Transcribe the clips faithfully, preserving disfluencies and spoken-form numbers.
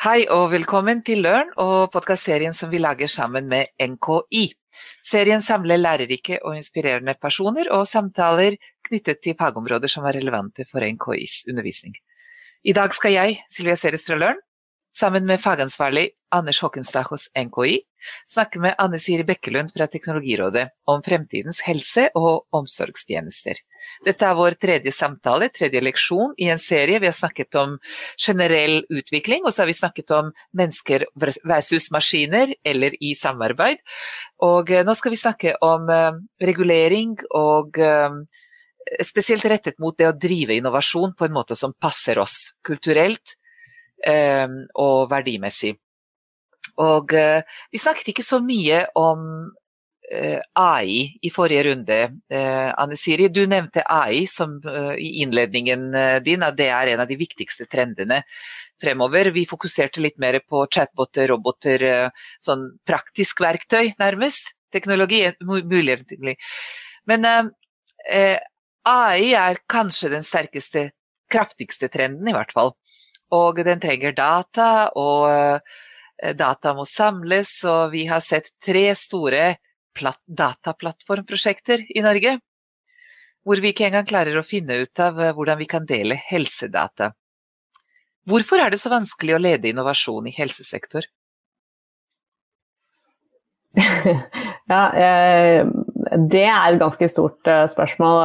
Hei og velkommen til Learn og podcastserien som vi lager sammen med N K I. Serien samler lærerike og inspirerende personer og samtaler knyttet til fagområder som er relevante for N K Is undervisning. I dag skal jeg, Silvia Ceres fra Learn, sammen med fagansvarlig Anders Håkenstad hos N K I, snakke med Anne Siri Bekkelund fra Teknologirådet om fremtidens helse- og omsorgstjenester. Dette er vår tredje samtale, tredje leksjon i en serie. Vi har snakket om generell utvikling, og så har vi snakket om mennesker versus maskiner, eller i samarbeid. Og nå skal vi snakke om uh, regulering og uh, spesielt rettet mot det å drive innovasjon på en måte som passer oss kulturelt uh, og verdimessig. Og uh, vi snakket ikke så mye om A I i forrige runde. Anne Siri, du nevnte A I som i innledningen din, at det er en av de viktigste trendene fremover. Vi fokuserte litt mer på chatboter, roboter, sånn praktisk verktøy nærmest. Teknologi er mulig. Men eh, A I er kanskje den sterkeste, kraftigste trenden i hvert fall. Og den trenger data, og data må samles, og vi har sett tre store dataplattformprosjekter i Norge, hvor vi ikke engang klarer å finne ut av hvordan vi kan dele helsedata. Hvorfor er det så vanskelig å lede innovasjon i helsesektor? Ja, det er et ganske stort spørsmål,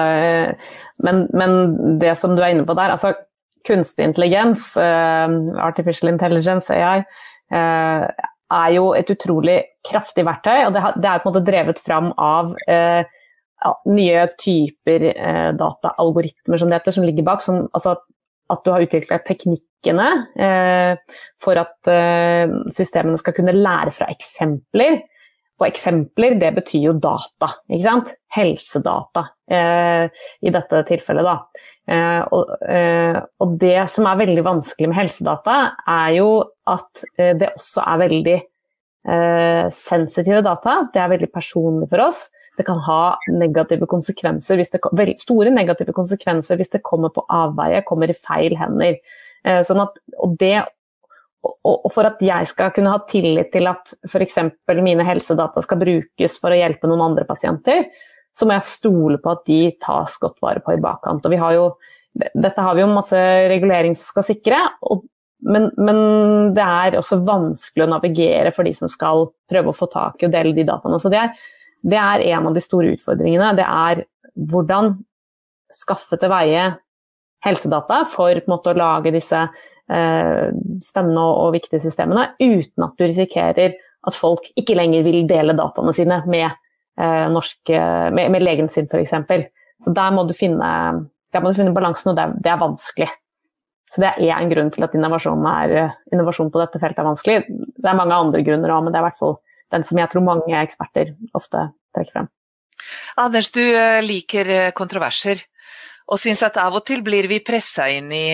men, men det som du er inne på der, altså kunstig intelligens, artificial intelligence, A I, er jo et utrolig kraftig verktøy, og det, har, det er på en måte drevet fram av eh, nye typer eh, data-algoritmer som det heter, som ligger bak, som, altså at du har utviklet teknikkene eh, for at eh, systemene skal kunne lære fra eksempler, og eksempler, det betyr jo data, ikke sant? Helsedata eh, i dette tilfellet da. Eh, og, eh, og det som er veldig vanskelig med helsedata er jo at eh, det også er veldig eh, sensitive data. Det er veldig personlig for oss. Det kan ha negative konsekvenser, hvis det, veldig store negative konsekvenser hvis det kommer på avveie, kommer i feil hender. Eh, sånn at, og det Og for at jeg skal kunne ha tillit til at for eksempel mine helsedata skal brukes for å hjelpe noen andre pasienter, så må jeg stole på at de tas godt vare på i bakkant. Og vi har jo, dette har vi jo masse regulering som skal sikre, og, men, men det er også vanskelig å navigere for de som skal prøve å få tak i og dele de dataene. Så det er, det er en av de store utfordringene. Det er hvordan skaffe til veie helsedata for på en måte å lage disse spennende og viktige systemene, uten at du risikerer at folk ikke lenger vil dele dataene sine med, eh, norsk, med, med legen sin for eksempel. Så der må du finne, der må du finne balansen, og det er, det er vanskelig. Så det er en grunn til at innovasjon, er, innovasjon på dette feltet er vanskelig. Det er mange andre grunner også, men det er i hvert fall den som jeg tror mange eksperter ofte trekker frem. Anders, du liker kontroverser, og synes at av og til blir vi presset inn i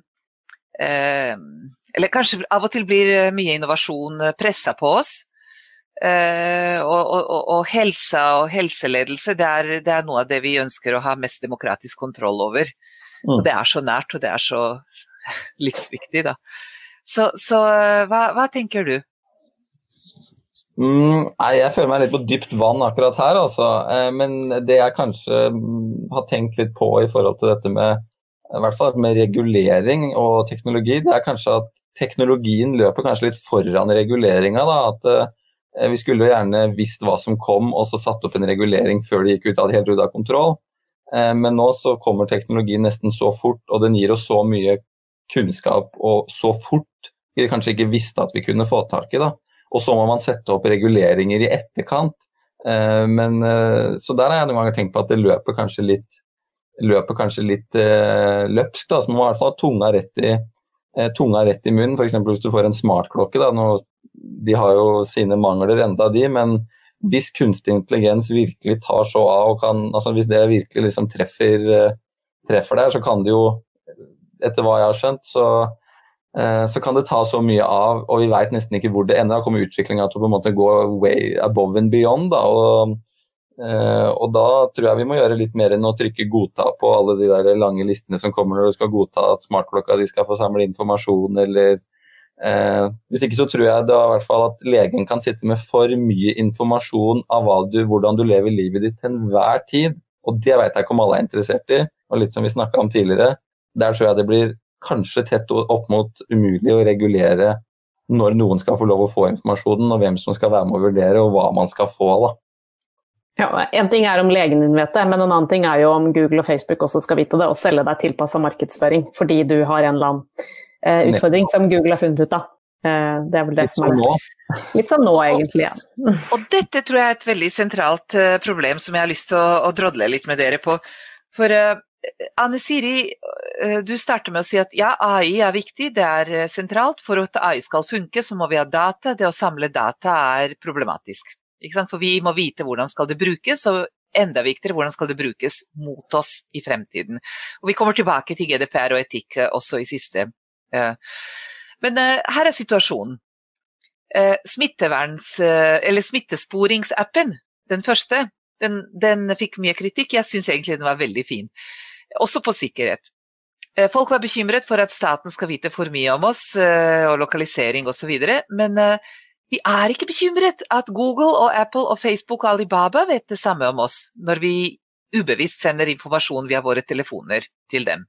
Eh, eller kanskje av og til blir mye innovasjon presset på oss, eh, og, og, og helse og helseledelse, det er, det er noe av det vi ønsker å ha mest demokratisk kontroll over. Mm. Og det er så nært, og det er så livsviktig da. Så, så hva, hva tenker du? Mm, jeg føler meg litt på dypt vann akkurat her, altså. Eh, men det jeg kanskje har tenkt litt på i forhold til dette med i hvert fall med regulering og teknologi, det er kanskje at teknologien løper kanskje litt foran reguleringa da, at eh, vi skulle jo gjerne visst hva som kom, og så satt opp en regulering før det gikk ut av helt ut av kontroll. Eh, men nå så kommer teknologien nesten så fort, og den gir oss så mye kunnskap, og så fort vi kanskje ikke visste at vi kunne få tak i da. Og så må man sette opp reguleringer i etterkant. Eh, men, eh, så der har jeg noen ganger tenkt på at det løper kanskje litt løper kanskje litt eh, løpsk, da, så man må i hvert fall ha tunga rett i, eh, tunga rett i munnen, for eksempel hvis du får en smartklokke, da, nå, de har jo sine mangler enda de, men hvis kunstig intelligens virkelig tar så av, og kan, altså hvis det virkelig liksom treffer, eh, treffer der, så kan det jo, etter hva jeg har skjønt, så, eh, så kan det ta så mye av, og vi vet nesten ikke hvor det ender, da kommer utviklingen til å på en måte gå way above and beyond, da, og Uh, og da tror jeg vi må gjøre litt mer enn å trykke godta på alle de der lange listene som kommer når du skal godta at smartklokka de skal få samle informasjon eller Eh, hvis ikke så tror jeg det er i hvert fall at legen kan sitte med for mye informasjon av hva du, hvordan du lever livet ditt til enhver tid, og det vet jeg ikke om alle er interessert i, og litt som vi snakket om tidligere, der tror jeg det blir kanskje tett opp mot umulig å regulere når noen skal få lov å få informasjonen, og hvem som skal være med å vurdere, og hva man skal få da. Ja, en ting er om legen din vet det, men en annen ting er jo om Google og Facebook også skal vite det, og selge deg tilpasset markedsføring, fordi du har en eller annen uh, utfordring som Google har funnet ut av. Uh, det er vel det Litt som er det. Litt som nå, egentlig, ja. Og dette tror jeg er et veldig sentralt uh, problem som jeg har lyst til å, å drodle litt med dere på. For uh, Anne Siri, uh, du starter med å si at ja, A I er viktig, det er uh, sentralt. For at A I skal funke, så må vi ha data. Det å samle data er problematisk. Ikke sant? For vi må vite hvordan skal det brukes, og enda viktigere, hvordan skal det brukes mot oss i fremtiden. Og vi kommer tilbake til G D P R og etikk uh, også i siste. Uh, men uh, her er situasjonen. Uh, smitteverns, uh, eller smittesporingsappen, den første, den, den fikk mye kritikk. Jeg synes egentlig den var veldig fin. Også på sikkerhet. Uh, folk var bekymret for at staten skal vite for mye om oss, uh, og lokalisering og så videre, men uh, vi er ikke bekymret at Google og Apple og Facebook og Alibaba vet det samme om oss, når vi ubevisst sender informasjon via våre telefoner til dem.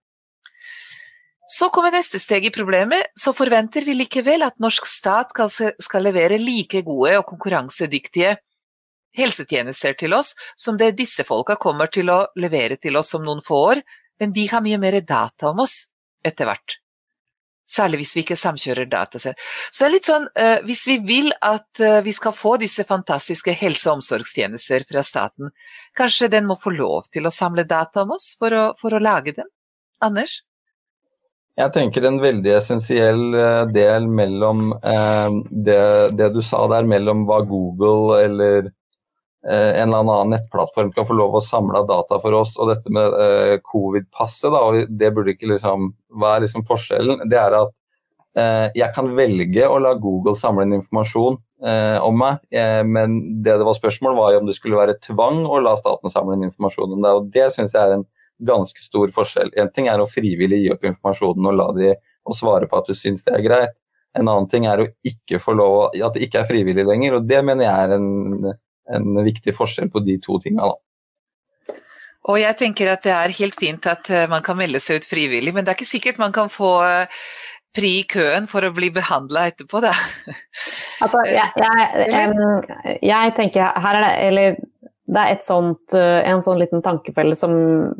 Så kommer neste steg i problemet, så forventer vi likevel at norsk stat skal levere like gode og konkurransedyktige helsetjenester til oss, som det disse folka kommer til å levere til oss om noen få år, men de har mye mer data om oss etter hvert. Særlig hvis vi ikke samkjører data. Så det er litt sånn, uh, hvis vi vil at uh, vi skal få disse fantastiske helse- og omsorgstjenester fra staten, kanskje den må få lov til å samle data om oss for å, for å lage dem? Anders? Jeg tenker en veldig essensiell del mellom eh, det, det du sa der, mellom hva Google eller eh, en eller annen nettplattform kan få lov å samle data for oss, og dette med eh, covid-passet, da, og det burde ikke liksom, hva er liksom forskjellen? Det er at eh, jeg kan velge å la Google samle en informasjon eh, om meg, eh, men det det var spørsmål var jo om det skulle være tvang å la staten samle en informasjon om det, og det synes jeg er en ganske stor forskjell. En ting er å frivillig gi opp informasjonen og la de og svare på at du synes det er greit. En annen ting er å ikke få lov, at det ikke er frivillig lenger, og det mener jeg er en, en viktig forskjell på de to tingene da. Og jeg tenker at det er helt fint at man kan melde seg ut frivillig, men det er ikke sikkert man kan få pri i køen for å bli behandlet etterpå da. Altså, jeg, jeg, jeg, jeg tenker her er det, eller det er et sånt, en sånn liten tankefelle som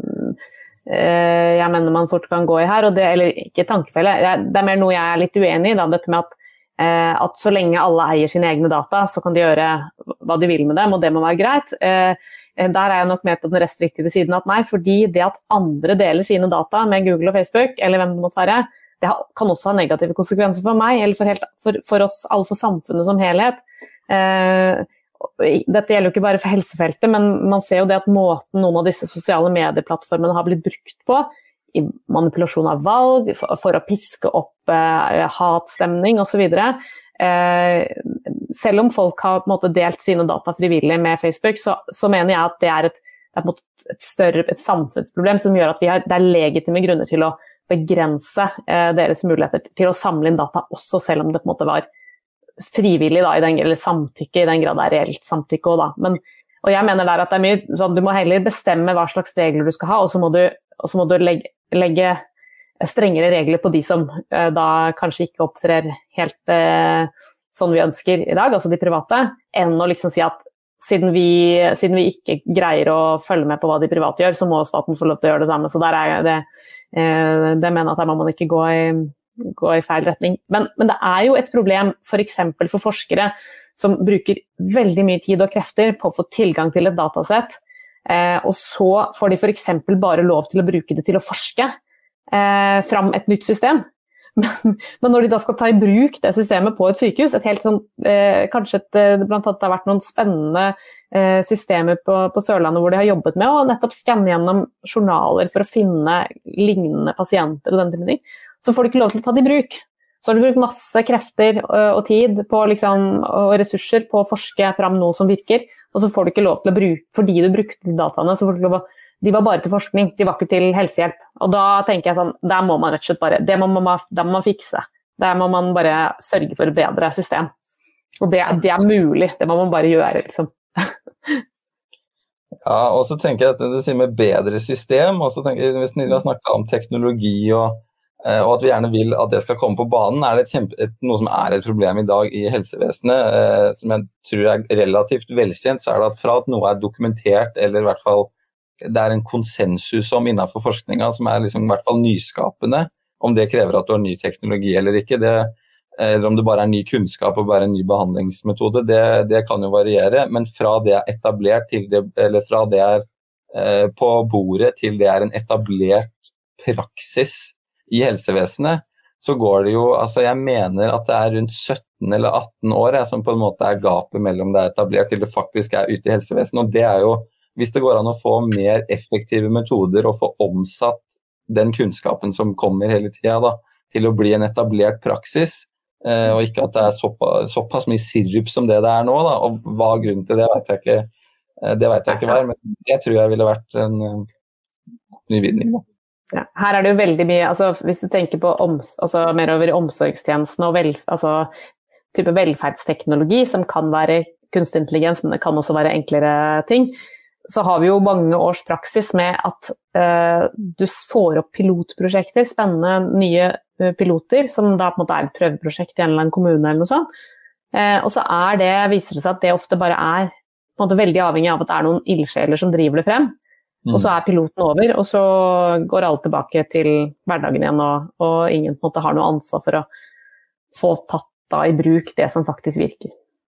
eh, jeg mener man fort kan gå i her, og det, eller ikke tankefelle, det er mer noe jeg er litt uenig i, da, dette med at, eh, at så lenge alle eier sine egne data, så kan de gjøre hva de vil med dem, og det må være greit. Eh, der er jeg nok mer på den restriktive siden at nei, fordi det at andre deler sine data med Google og Facebook, eller hvem det måtte være, det kan også ha negative konsekvenser for meg, eller for, helt, for, for oss, alle for samfunnet som helhet. Eh, Dette gjelder jo ikke bare for helsefeltet, men man ser jo det at måten noen av disse sosiale medieplattformene har blitt brukt på, i manipulasjon av valg, for, for å piske opp eh, hatstemning og så videre. Eh, selv om folk har på en måte delt sine data frivillig med Facebook, så, så mener jeg at det er et, det er på en måte et større et samfunnsproblem som gjør at vi har, det er legitime grunner til å begrense eh, deres muligheter til å samle inn data, også selv om det på en måte var frivillig da, i den, eller samtykke i den grad det er reelt samtykke også, da. Men, og jeg mener der at det er mye, sånn, du må heller bestemme hva slags regler du skal ha, og så må du, og så må du legge, legge strengere regler på de som eh, da kanskje ikke opptrer helt eh, sånn vi ønsker i dag, altså de private, enn å liksom si at siden vi, siden vi ikke greier å følge med på hva de private gjør, så må staten få lov til å gjøre det samme. Så der er det, eh, det mener at der må man ikke gå i gå i feil retning. Men, men det er jo et problem for eksempel for forskere som bruker veldig mye tid og krefter på å få tilgang til et datasett, eh, og så får de for eksempel bare lov til å bruke det til å forske eh, fram et nytt system. Men, men når de da skal ta i bruk det systemet på et sykehus, et helt sånn, eh, kanskje et, blant annet det har vært noen spennende eh, systemer på, på Sørlandet hvor de har jobbet med å nettopp skanne gjennom journaler for å finne lignende pasienter og den type ting, så får du ikke lov til å ta det i bruk. Så har du brukt masse krefter og tid på, liksom, og ressurser på å forske fram noe som virker, og så får du ikke lov til å bruke, fordi du brukte de dataene, så får du ikke lov, de var bare til forskning, de var ikke til helsehjelp. Og da tenker jeg sånn, der må man rett og slett bare, det må man, der må man fikse. Der må man bare sørge for et bedre system. Og det, det er mulig, det må man bare gjøre, liksom. Ja, og så tenker jeg at du sier med bedre system, og så tenker jeg, hvis Nilla snakket om teknologi og, og at vi gjerne vil at det skal komme på banen, er det et kjempe, et, noe som er et problem i dag i helsevesenet, eh, som jeg tror er relativt velkjent, så er det at fra at noe er dokumentert, eller i hvert fall det er en konsensus om innenfor forskninga, som er liksom i hvert fall nyskapende, om det krever at du har ny teknologi eller ikke, det eller om det bare er ny kunnskap og bare en ny behandlingsmetode, det, det kan jo variere, men fra det er etablert til det, eller fra det er eh, på bordet til det er en etablert praksis i helsevesenet, så går det jo, altså jeg mener at det er rundt sytten eller atten år jeg, som på en måte er gapet mellom det er etablert til det faktisk er ute i helsevesenet, og det er jo, hvis det går an å få mer effektive metoder og få omsatt den kunnskapen som kommer hele tiden da, til å bli en etablert praksis, Uh, og ikke at det er såpass, såpass mye sirup som det det er nå da, og hva er grunnen til det vet jeg ikke, uh, det vet jeg ikke hva, men det tror jeg ville vært en uh, nyvinning da. Ja, her er det jo veldig mye, altså hvis du tenker på oms, altså, mer over omsorgstjenesten og vel, altså, type velferdsteknologi som kan være kunstig intelligens, men det kan også være enklere ting, så har vi jo mange års praksis med at uh, du får opp pilotprosjekter, spennende nye piloter, som da på en måte er et prøveprosjekt i en eller annen kommune eller noe sånt. Eh, og så er det, viser det seg at det ofte bare er på en måte veldig avhengig av at det er noen ildsjeler som driver det frem. Mm. Og så er piloten over, og så går alle tilbake til hverdagen igjen, og, og ingen på en måte har noe ansvar for å få tatt da i bruk det som faktisk virker.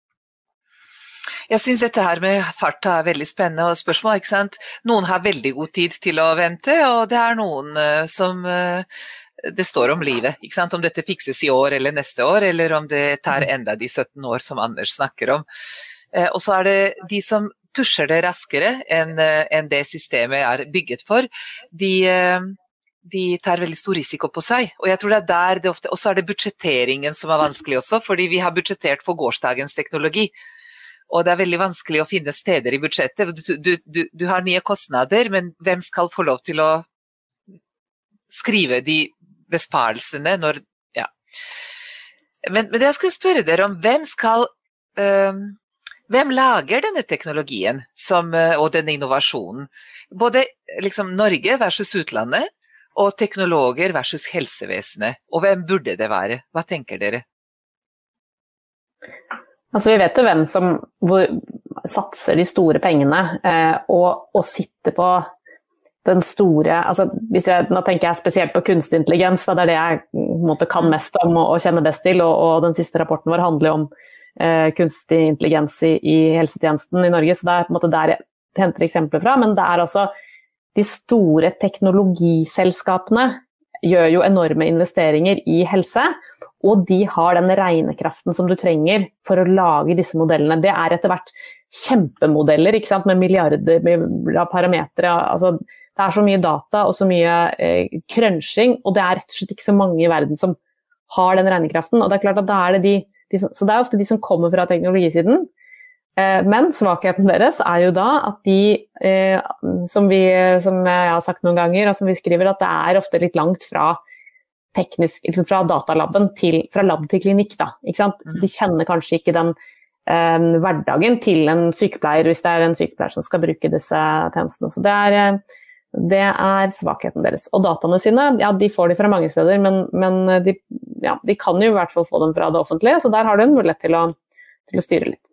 Jeg synes dette her med farta er veldig spennende og spørsmål, ikke sant? Noen har veldig god tid til å vente, og det er noen uh, som uh, det står om livet, ikke sant? Om dette fikses i år eller neste år, eller om det tar enda de sytten år som Anders snakker om. Eh, og så er det de som pusher det raskere enn, enn det systemet er bygget for, de, de tar veldig stor risiko på seg. Og jeg tror det er der det ofte, og så er det budsjetteringen som er vanskelig også, fordi vi har budsjettert for gårsdagens teknologi. Og det er veldig vanskelig å finne steder i budsjettet. Du, du, du, du har nye kostnader, men hvem skal få lov til å skrive de besparelsene når, ja. Men, men jeg skal spørre dere om hvem skal, øh, hvem lager denne teknologien som, og denne innovasjonen? Både liksom Norge versus utlandet, og teknologer versus helsevesenet. Og hvem burde det være? Hva tenker dere? Altså vi vet jo hvem som hvor, satser de store pengene, eh, og, og sitter på den store, altså hvis jeg, nå tenker jeg spesielt på kunstig intelligens, da det er det jeg på en måte, kan mest om og, og kjenner best til, og, og den siste rapporten vår handler om eh, kunstig intelligens i, i helsetjenesten i Norge, så det er på en måte der jeg henter eksempler fra, men det er også de store teknologiselskapene gjør jo enorme investeringer i helse, og de har den regnekraften som du trenger for å lage disse modellene. Det er etter hvert kjempemodeller, ikke sant, med milliarder av parametre, altså det er så mye data og så mye eh, crunching, og det er rett og slett ikke så mange i verden som har den regnekraften, og det er klart at da er det de, de som, så det er ofte de som kommer fra teknologisiden, eh, men svakheten deres er jo da at de, eh, som, vi, som jeg har sagt noen ganger, og som vi skriver, at det er ofte litt langt fra teknisk, liksom fra datalaben til, fra lab til klinikk da, ikke sant? De kjenner kanskje ikke den eh, hverdagen til en sykepleier, hvis det er en sykepleier som skal bruke disse tjenestene, så det er eh, Det er svakheten deres. Og dataene sine, ja, de får de fra mange steder, men, men de, ja, de kan jo i hvert fall få dem fra det offentlige, så der har du en mulighet til å, til å styre litt.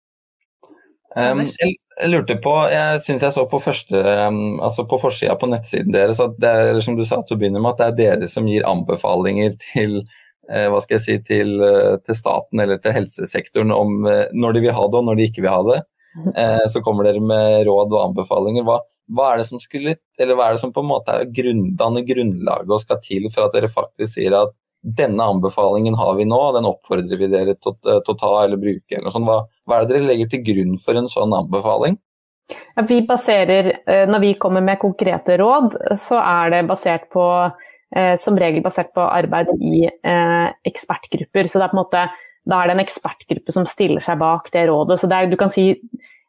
Um, jeg, jeg lurte på, jeg synes jeg så på første, um, altså på forsiden på nettsiden deres, at det er, som du sa til å begynne med, at det er dere som gir anbefalinger til, uh, hva skal jeg si, til, uh, til staten eller til helsesektoren om uh, når de vil ha det og når de ikke vil ha det. Uh, så kommer dere med råd og anbefalinger. Hva Hva er det som skulle, eller hva er det som på en måte er grunndanne grunnlaget og skal til for at dere faktisk sier at denne anbefalingen har vi nå, den oppfordrer vi dere til, til å ta eller bruke eller noe sånt. Hva, hva er det dere legger til grunn for en sånn anbefaling? Ja, vi baserer, når vi kommer med konkrete råd, så er det basert på, som regel basert på arbeid i ekspertgrupper. Så det er på en måte, da er det en ekspertgruppe som stiller seg bak det rådet. Så det er, du kan si,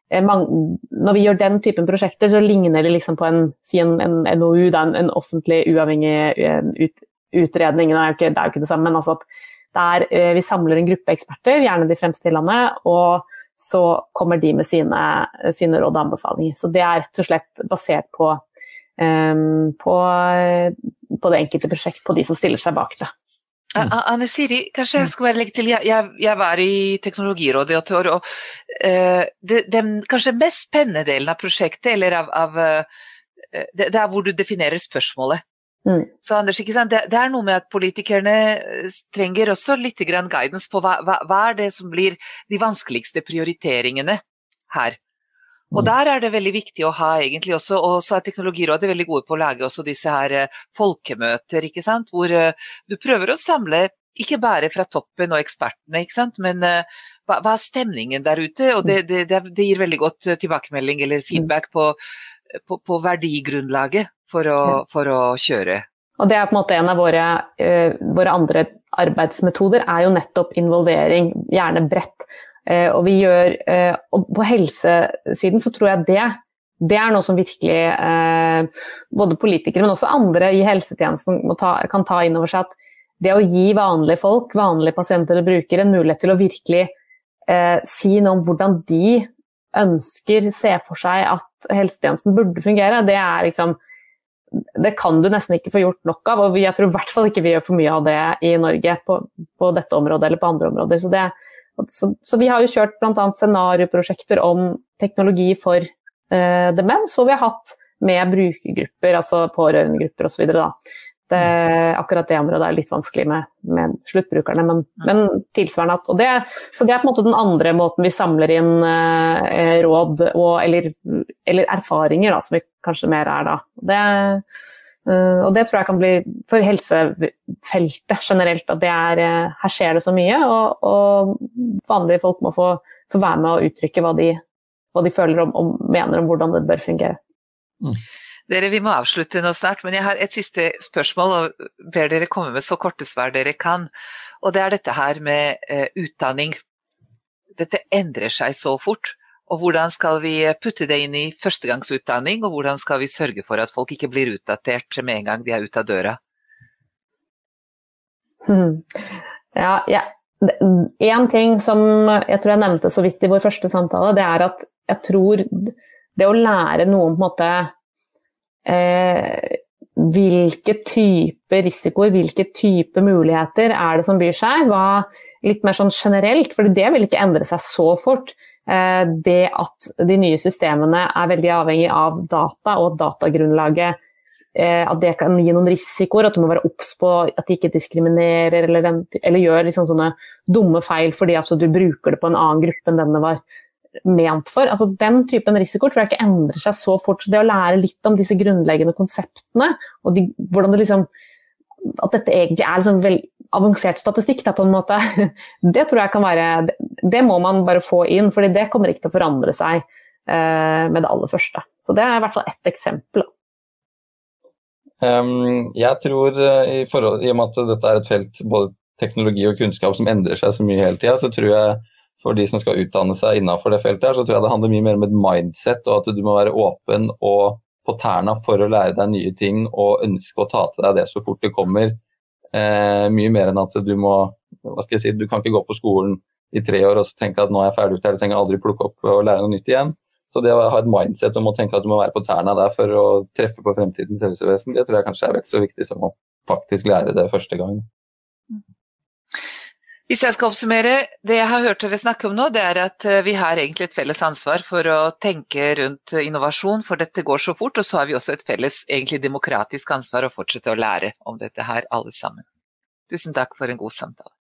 når vi gjør den typen prosjekter, så ligner det liksom på en, si en, en N O U, en, en offentlig uavhengig ut, utredningen er jo ikke, det er jo ikke det samme, men altså at det er, vi samler en gruppe eksperter, gjerne de fremste i landet, og så kommer de med sine, sine råd og anbefalinger. Så det er rett og slett basert på, um, på, på det enkelte prosjekt, på de som stiller seg bak det. Mm. Anne Siri, kanskje jeg skal bare legge til, jeg, jeg, jeg var i Teknologirådet i åtte år, og uh, det, den kanskje mest spennende delen av prosjektet, eller av, av uh, det, det er hvor du definerer spørsmålet. Mm. Så Anders, ikke sant? Det, det er noe med at politikerne trenger også litt grann guidance på hva, hva, hva er det som blir de vanskeligste prioriteringene her. Og der er det veldig viktig å ha egentlig også, og så er Teknologirådet veldig gode på å lage også disse her uh, folkemøter, ikke sant? Hvor uh, du prøver å samle, ikke bare fra toppen og ekspertene, ikke sant? Men uh, hva, hva er stemningen der ute? Og det, det, det, det gir veldig godt tilbakemelding eller feedback på, på, på verdigrunnlaget for å, for å kjøre. Og det er på en måte en av våre, uh, våre andre arbeidsmetoder, er jo nettopp involvering, gjerne bredt. Uh, og vi gjør, uh, og på helsesiden så tror jeg det, det er noe som virkelig uh, både politikere, men også andre i helsetjenesten må ta, kan ta inn over seg, at det å gi vanlige folk, vanlige pasienter eller brukere, en mulighet til å virkelig uh, si noe om hvordan de ønsker, se for seg at helsetjenesten burde fungere, det er liksom, det kan du nesten ikke få gjort nok av, og jeg tror i hvert fall ikke vi gjør for mye av det i Norge på, på dette området eller på andre områder, så det er Så, så vi har jo kjørt blant annet scenarioprosjekter om teknologi for eh, demens, og vi har hatt med brukergrupper, altså pårørendegrupper og så videre da. Det, akkurat det området er litt vanskelig med, med sluttbrukerne, men, men tilsvarende. Og det, så det er på en måte den andre måten vi samler inn eh, råd og, eller, eller erfaringer da, som vi kanskje mer er da. Det Uh, og det tror jeg kan bli for helsefeltet generelt, at det er, uh, her skjer det så mye, og, og vanlige folk må få, få være med og uttrykke hva de, hva de føler om, og mener om hvordan det bør fungere. Mm. Dere, vi må avslutte nå snart, men jeg har et siste spørsmål, og ber dere komme med så korte svar dere kan, og det er dette her med uh, utdanning. Dette endrer seg så fort. Og hvordan skal vi putte det inn i førstegangsutdanning, og hvordan skal vi sørge for at folk ikke blir utdatert med en gang de er ute av døra? Hmm. Ja, ja. En ting som jeg tror jeg nevnte så vidt i vår første samtale, det er at jeg tror det å lære noen på en måte eh, hvilke type risikoer, hvilke type muligheter er det som byr seg, var litt mer sånn generelt, for det vil ikke endre seg så fort. Det at de nye systemene er veldig avhengig av data og datagrunnlaget, at det kan gi noen risikoer, at du må være obs på at de ikke diskriminerer eller, eller gjør liksom sånne dumme feil fordi altså, du bruker det på en annen gruppe enn den det var ment for. Altså, den typen risiko tror jeg ikke endrer seg så fort, så det å lære litt om disse grunnleggende konseptene, og de, hvordan det liksom, at dette egentlig er liksom vel avansert statistikk da, på en måte, det tror jeg kan være, det, det må man bare få inn, fordi det kommer ikke til å forandre seg eh, med det aller første. Så det er i hvert fall et eksempel. Um, jeg tror, i, forhold, i og med at dette er et felt, både teknologi og kunnskap som endrer seg så mye hele tiden, så tror jeg for de som skal utdanne seg innenfor det feltet her, så tror jeg det handler mye mer om et mindset, og at du må være åpen og på tærne for å lære deg nye ting, og ønske å ta til deg det så fort det kommer. Eh, mye mer enn at du må, hva skal jeg si, du kan ikke gå på skolen i tre år og så tenke at nå er jeg ferdig ut her, du trenger aldri plukke opp og lære noe nytt igjen. Så det å ha et mindset om å tenke at du må være på tærne der for å treffe på fremtidens helsevesen, det tror jeg kanskje er vel så viktig som å faktisk lære det første gang. Hvis jeg skal oppsummere, det jeg har hørt dere snakke om nå, det er at vi har egentlig et felles ansvar for å tenke rundt innovasjon, for dette går så fort, og så har vi også et felles, egentlig demokratisk ansvar å fortsette å lære om dette her alle sammen. Tusen takk for en god samtale.